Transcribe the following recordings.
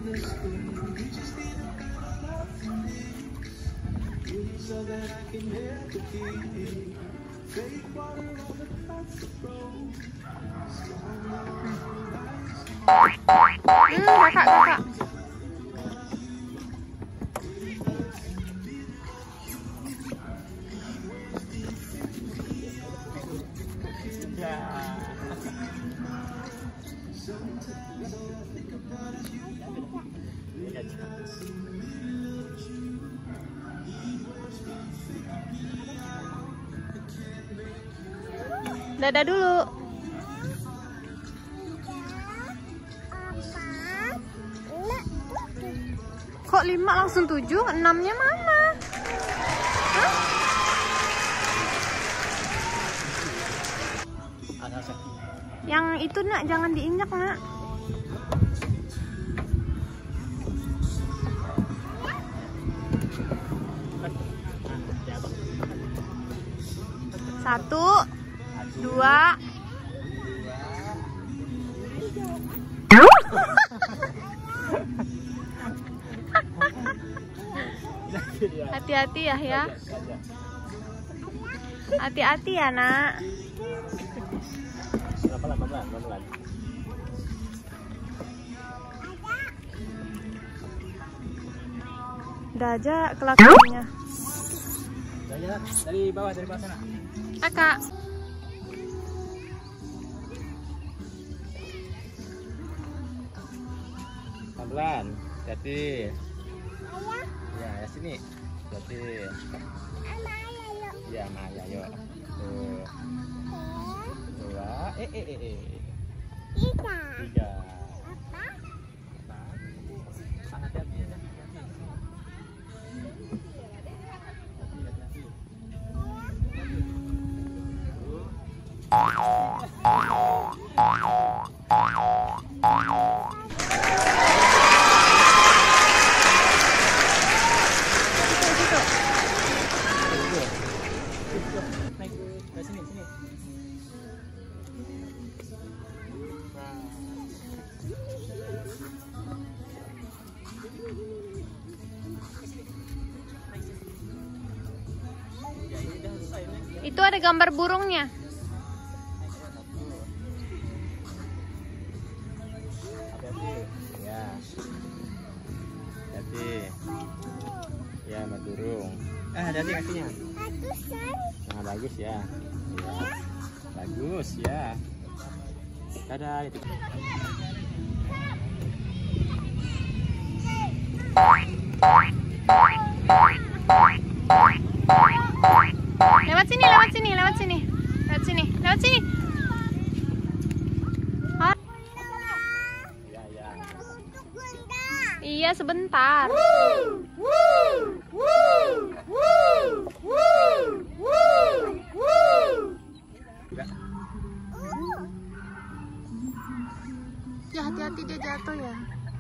Kakak. Dadah dulu. Kok 5 langsung 7? 6-nya mana? Hah? Yang itu nak, jangan diinjak nak. Satu, 2. Hati-hati ya. Hati-hati ya nak. Pelan-pelan. Udah aja kelakuannya. Dari bawah sana. Kakak. Pelan-pelan. Hati. Ya, sini. Hati. Ya, Maya, yuk. Tuh. 2. 3. Itu ada gambar burungnya. Ya. Hati. Ya, sama burung. Hati kakinya. Nah, bagus ya. Bagus ya. Dadah itu. Lewat sini. Ya. Iya, sebentar. Ya, hati-hati dia jatuh ya.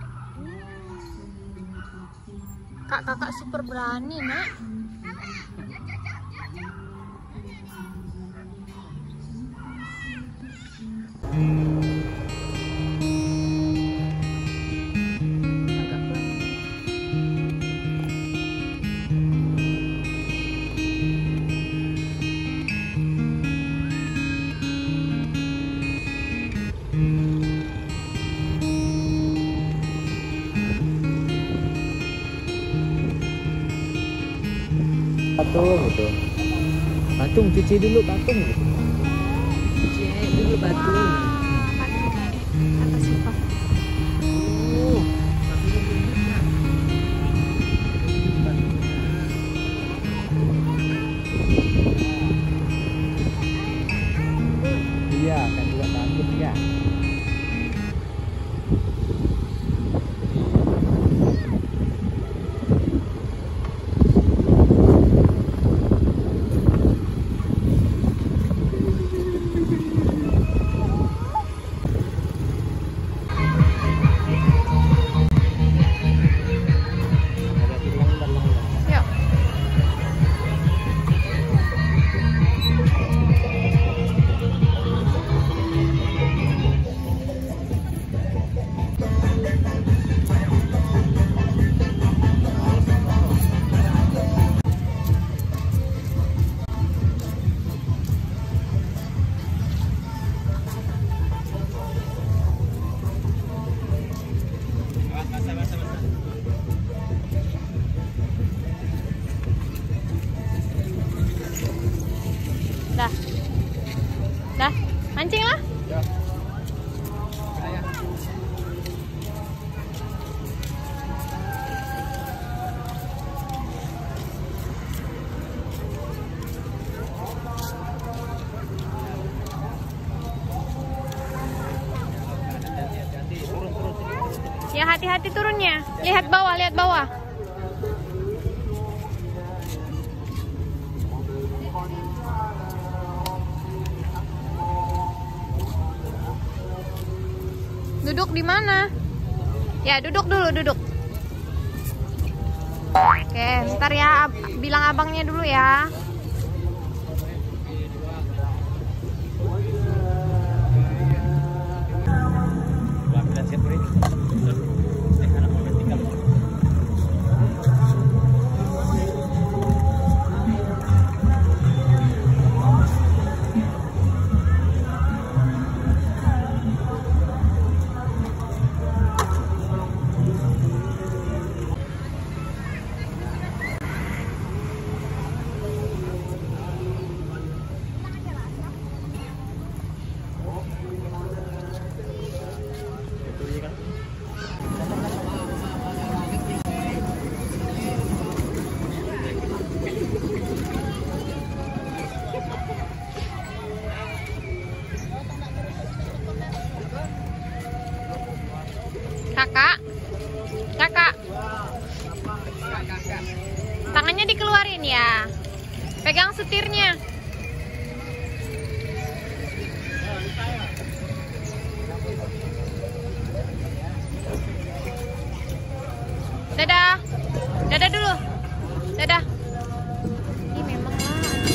Kakak super berani nak. Patung gitu. Patung, cuci dulu patung gitu. Cuci dulu patung. Iya, kan juga takut ya. Mancing lah. Ya. Ya hati-hati turunnya. Lihat bawah, lihat bawah. Duduk di mana? Ya, duduk dulu, duduk. Oke, ntar ya bilang abangnya dulu ya. Kakak, kakak, tangannya dikeluarin ya, pegang setirnya. Dadah, dadah dulu, dadah. Ini memang lah.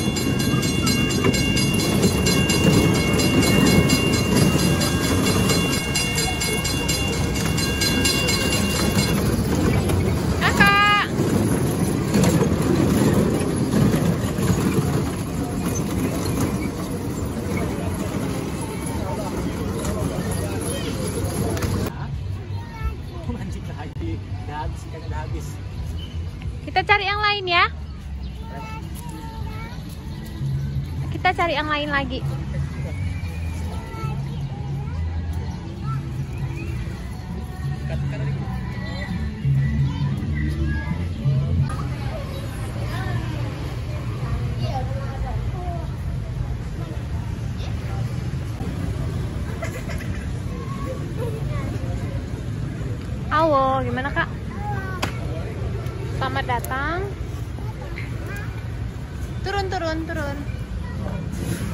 Kita cari yang lain ya. Kita cari yang lain lagi. Halo, gimana Kak? Selamat datang. Turun, turun, turun.